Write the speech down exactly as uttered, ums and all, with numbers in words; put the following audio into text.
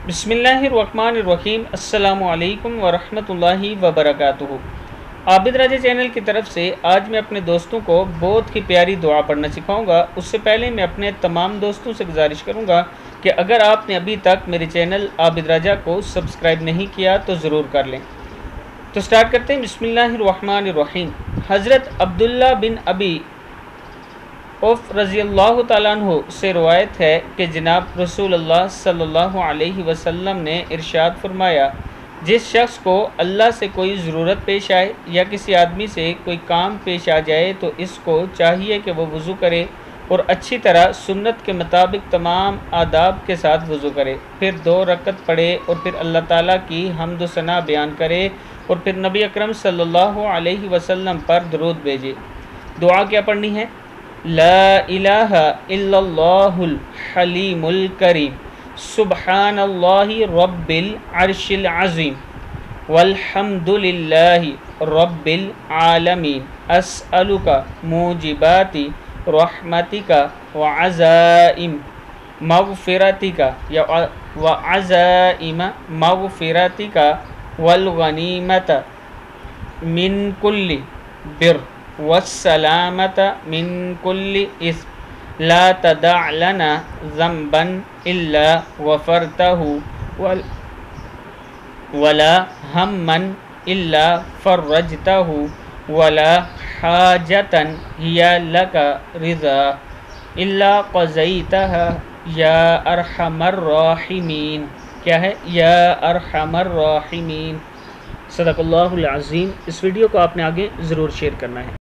بسم اللہ الرحمن الرحیم۔ السلام علیکم ورحمۃ اللہ وبرکاتہ۔ عابد راجہ چینل کی طرف سے آج میں اپنے دوستوں کو بہت ہی پیاری دعا پڑھنا سکھاؤں گا۔ اس سے پہلے میں اپنے تمام دوستوں سے گزارش کروں گا کہ اگر آپ نے ابھی تک میرے چینل عابد راجہ کو سبسکرائب نہیں کیا تو ضرور کر لیں۔ تو سٹارٹ کرتے ہیں۔ بسم اللہ الرحمن الرحیم۔ حضرت عبداللہ بن ابی اوف رضی اللہ تعالیٰ عنہ سے روایت ہے کہ جناب رسول اللہ صلی اللہ علیہ وسلم نے ارشاد فرمایا، جس شخص کو اللہ سے کوئی ضرورت پیش آئے یا کسی آدمی سے کوئی کام پیش آ جائے تو اس کو چاہیے کہ وہ وضو کرے اور اچھی طرح سنت کے مطابق تمام آداب کے ساتھ وضو کرے، پھر دو رکعت پڑھے اور پھر اللہ تعالیٰ کی حمد و ثنا بیان کرے اور پھر نبی اکرم صلی اللہ علیہ وسلم پر درود بھیجے۔ دعا کیا پڑھنی ہے؟ لا الہ الا اللہ الحلیم الکریم، سبحان اللہ رب العرش العظیم، والحمد للہ رب العالمین، اسألک موجبات رحمتک وعزائم مغفرتک وعزائم مغفرتک والغنیمت من کل بر والسلامت من کل اثم، لا تدع لنا ذنبا الا غفرته ولا ہما الا فرجته ولا حاجة هي لك رضا الا قضيتها یا ارحم الراحمین۔ کیا ہے؟ یا ارحم الراحمین۔ صدق اللہ العظیم۔ اس ویڈیو کو آپ نے آگے ضرور شیئر کرنا ہے۔